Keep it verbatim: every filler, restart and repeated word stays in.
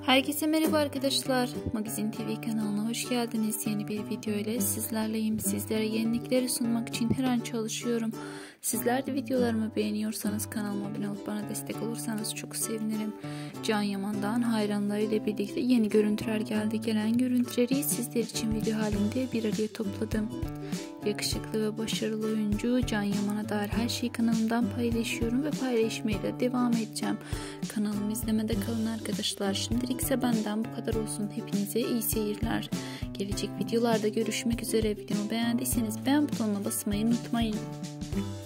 Herkese merhaba arkadaşlar. Magazin T V kanalına hoş geldiniz. Yeni bir video ile sizlerleyim. Sizlere yenilikleri sunmak için her an çalışıyorum. Sizler de videolarımı beğeniyorsanız kanalıma abone olup bana destek olursanız çok sevinirim. Can Yaman'dan hayranlarıyla birlikte yeni görüntüler geldi. Gelen görüntüleri sizler için video halinde bir araya topladım. Yakışıklı ve başarılı oyuncu Can Yaman'a dair her şeyi kanalımdan paylaşıyorum ve paylaşmaya da devam edeceğim. Kanalımı izlemede kalın arkadaşlar. Şimdilik ise benden bu kadar olsun. Hepinize iyi seyirler. Gelecek videolarda görüşmek üzere. Videomu beğendiyseniz beğen butonuna basmayı unutmayın.